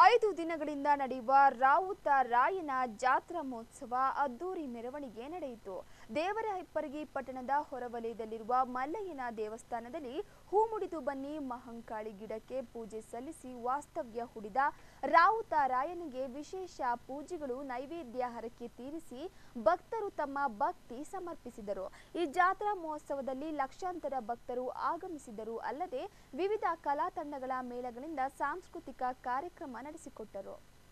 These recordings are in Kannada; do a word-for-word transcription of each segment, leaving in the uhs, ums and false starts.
ಐದು ದಿನಗಳಿಂದ ನಡೆಯುವ ರಾವುತ ರಾಯನ ಜಾತ್ರಾ ಮಹೋತ್ಸವ ಅದ್ದೂರಿ ಮೆರವಣಿಗೆ ನಡೆಯಿತು. ದೇವರಹಿಪ್ಪರಗಿ ಪಟ್ಟಣದ ಹೊರವಲಯದಲ್ಲಿರುವ ಮಲ್ಲಯ್ಯನ ದೇವಸ್ಥಾನದಲ್ಲಿ ಹೂ ಮುಡಿದು ಬನ್ನಿ ಮಹಂಕಾಳಿ ಗಿಡಕ್ಕೆ ಪೂಜೆ ಸಲ್ಲಿಸಿ ವಾಸ್ತವ್ಯ ಹೂಡಿದ ರಾವುತ ರಾಯನಿಗೆ ವಿಶೇಷ ಪೂಜೆಗಳು ನೈವೇದ್ಯ ಹರಕೆ ತೀರಿಸಿ ಭಕ್ತರು ತಮ್ಮ ಭಕ್ತಿ ಸಮರ್ಪಿಸಿದರು. ಈ ಜಾತ್ರಾ ಮಹೋತ್ಸವದಲ್ಲಿ ಲಕ್ಷಾಂತರ ಭಕ್ತರು ಆಗಮಿಸಿದರು. ಅಲ್ಲದೆ ವಿವಿಧ ಕಲಾ ತಂಡಗಳ ಮೇಳಗಳಿಂದ ಸಾಂಸ್ಕೃತಿಕ ಕಾರ್ಯಕ್ರಮ ನಡೆಸಿಕೊಟ್ಟರು.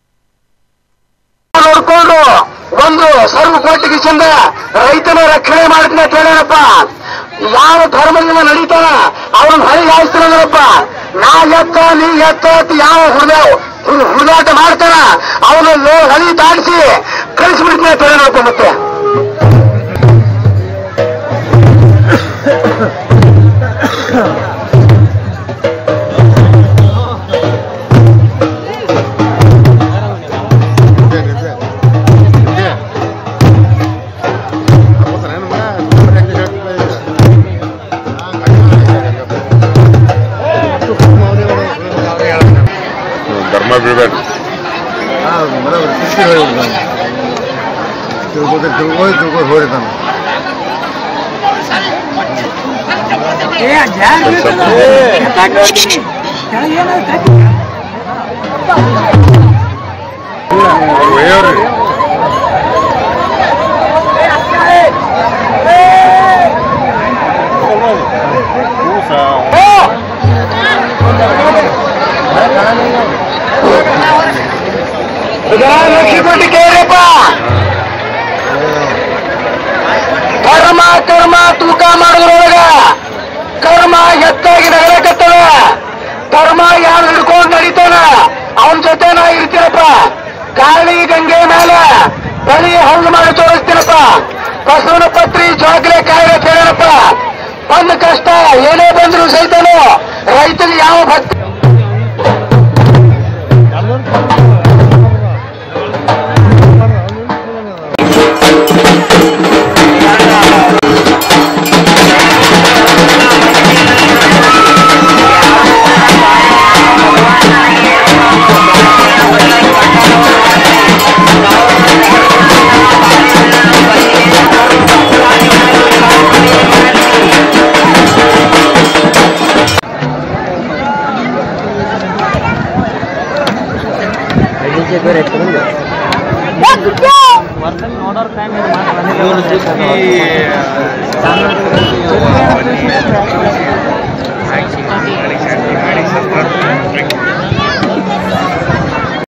ಒಂದು ಸರ್ವಕೋಟಿಗೆ ಚಂದ ರೈತನ ರಕ್ಷಣೆ ಮಾಡ್ತೀನಿ ಅಂತ ಹೇಳ್ಯಾರಪ್ಪ. ಯಾವ ಧರ್ಮದಿಂದ ನಡೀತಾನ ಅವ್ರನ್ನ ಹೊರಗೆ ಹಾಯಿಸ್ತಾನಪ್ಪ. ನಾ ಎತ್ತ ನೀ ಎತ್ತ ಯಾವ ಹುಡುಗ ಹುಡುಗಾಟ ಮಾಡ್ತಾನ ಅವನ ಹಳಿ ದಾಟಿಸಿ ಕಳಿಸ್ಬಿಡ್ತೀನಿ ಅಂತ ಹೇಳ್ಯಾರಪ್ಪ. ಮತ್ತೆ ಧರ್ಮ ಬೀಳ್ಬೇಡ್ರಿ. ತಿಳ್ಕೋತ ತಿಳ್ಕೊ ತಿಳ್ಕೊಂಡು ಹೋಗಿದ್ದಾನ. ಒಯ್ಯೋರಿ ಲಕ್ಷ್ಮೀಪಟ್ಟಿ ಕೇಳ್ರಪ್ಪ. ಕರ್ಮ ಕರ್ಮ ತೂಕ ಮಾಡೋದ್ರೊಳಗ ಕರ್ಮ ಎತ್ತಾಗಿ ನಗರಕತ್ತದ. ಕರ್ಮ ಯಾರು ಹಿಡ್ಕೊಂಡು ನಡೀತಾನ ಅವನ ಜೊತೆ ನಾ ಇರ್ತೀನಪ್ಪ. ಕಾಳಿ ಗಂಗೆ ಮೇಲೆ ಬಳಿ ಹಂಗ ಮಾಡಿ ತೋರಿಸ್ತೀನಪ್ಪ. ಬಸವನ ಪತ್ರಿ ಜೋಗ್ಲೆ ಕಾಯಿಲೆ ಕೇಳಪ್ಪ. ಬಂದ ಕಷ್ಟ ಏನೇ ಬಂದ್ರು ಸಹಿತನು ರೈತನಿಗೆ ಯಾವ ಭಕ್ತಿ